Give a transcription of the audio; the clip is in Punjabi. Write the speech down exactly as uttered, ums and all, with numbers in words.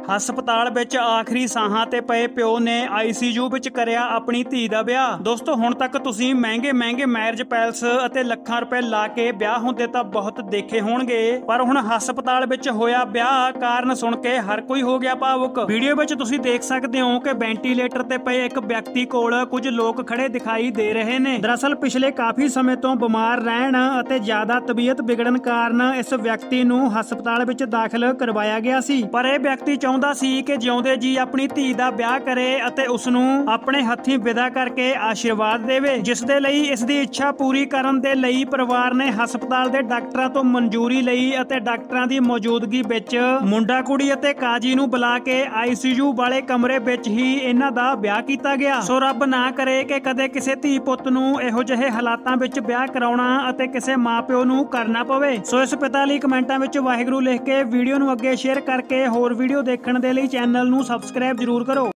ਹਸਪਤਾਲ ਵਿੱਚ ਆਖਰੀ ਸਾਹਾਂ ਤੇ ਪਏ ਪਿਓ ਨੇ ਆਈਸੀਯੂ ਵਿੱਚ ਕਰਿਆ ਆਪਣੀ ਧੀ ਦਾ ਵਿਆਹ। ਦੋਸਤੋ ਹੁਣ ਤੱਕ ਤੁਸੀਂ ਮਹਿੰਗੇ ਮਹਿੰਗੇ ਮੈਰਿਜ ਪੈਲਸ ਅਤੇ ਲੱਖਾਂ ਰੁਪਏ ਲਾ ਕੇ ਵਿਆਹ ਹੁੰਦੇ ਤਾਂ ਬਹੁਤ ਦੇਖੇ ਹੋਣਗੇ, ਪਰ ਹੁਣ ਹਸਪਤਾਲ ਵਿੱਚ ਹੋਇਆ ਵਿਆਹ ਕਾਰਨ ਸੁਣ ਕੇ ਹਰ ਕੋਈ ਹੋ ਗਿਆ ਭਾਵੁਕ। ਵੀਡੀਓ ਵਿੱਚ ਤੁਸੀਂ ਦੇਖ ਸਕਦੇ ਹੋ ਕਿ ਵੈਂਟੀਲੇਟਰ ਤੇ ਪਏ ਇੱਕ ਵਿਅਕਤੀ ਕੋਲ ਕੁਝ ਲੋਕ ਖੜੇ ਦਿਖਾਈ ਦੇ ਰਹੇ ਨੇ। ਦਰਅਸਲ ਪਿਛਲੇ ਕਾਫੀ ਸਮੇਂ ਤੋਂ ਬਿਮਾਰ ਰਹਿਣ ਅਤੇ ਜ਼ਿਆਦਾ ਤਬੀਅਤ ਵਿਗੜਨ ਕਾਰਨ ਇਸ ਵਿਅਕਤੀ ਨੂੰ ਹਸਪਤਾਲ ਵਿੱਚ ਦਾਖਲ ਕਰਵਾਇਆ ਗਿਆ ਸੀ, ਪਰ ਇਹ ਵਿਅਕਤੀ ਚਾਹੁੰਦਾ ਸੀ ਕਿ ਜਿਉਂਦੇ ਜੀ ਆਪਣੀ ਧੀ ਦਾ ਵਿਆਹ ਕਰੇ ਅਤੇ ਉਸ ਨੂੰ ਆਪਣੇ ਹੱਥੀਂ ਵਿਦਾ ਕਰਕੇ ਆਸ਼ੀਰਵਾਦ ਦੇਵੇ, ਜਿਸ ਦੇ ਲਈ ਇਸ ਦੀ ਇੱਛਾ ਪੂਰੀ ਕਰਨ ਦੇ ਲਈ ਪਰਿਵਾਰ ਨੇ ਹਸਪਤਾਲ ਦੇ ਡਾਕਟਰਾਂ ਤੋਂ ਮਨਜ਼ੂਰੀ ਲਈ ਅਤੇ ਡਾਕਟਰਾਂ ਦੀ ਮੌਜੂਦਗੀ ਵਿੱਚ ਮੁੰਡਾ ਕੁੜੀ ਅਤੇ ਕਾਜੀ ਨੂੰ ਬੁਲਾ ਕੇ ਆਈਸੀਯੂ ਵਾਲੇ ਕਮਰੇ ਵਿੱਚ ਹੀ ਇਹਨਾਂ ਦਾ ਵਿਆਹ ਕੀਤਾ ਗਿਆ। ਸੋ ਰੱਬ ਨਾ ਕਰੇ ਕਿ ਕਦੇ ਕਿਸੇ ਧੀ ਪੁੱਤ ਨੂੰ ਇਹੋ ਜਿਹੇ ਹਾਲਾਤਾਂ ਵਿੱਚ ਵਿਆਹ ਕਰਾਉਣਾ ਅਤੇ ਕਿਸੇ ਮਾਪਿਓ ਨੂੰ ਕਰਨਾ ਪਵੇ। ਸੋ ਇਸ ਪਿਤਾ ਲਈ ਕਮੈਂਟਾਂ ਵਿੱਚ ਵਾਹਿਗੁਰੂ ਲਿਖ ਕੇ ਵੀਡੀਓ ਨੂੰ ਅੱਗੇ ਸ਼ੇਅਰ ਕਰਕੇ ਹੋਰ ਵੀਡੀਓ ਦੇਖਣ ਦੇ ਲਈ ਚੈਨਲ ਨੂੰ ਸਬਸਕ੍ਰਾਈਬ ਜ਼ਰੂਰ ਕਰੋ।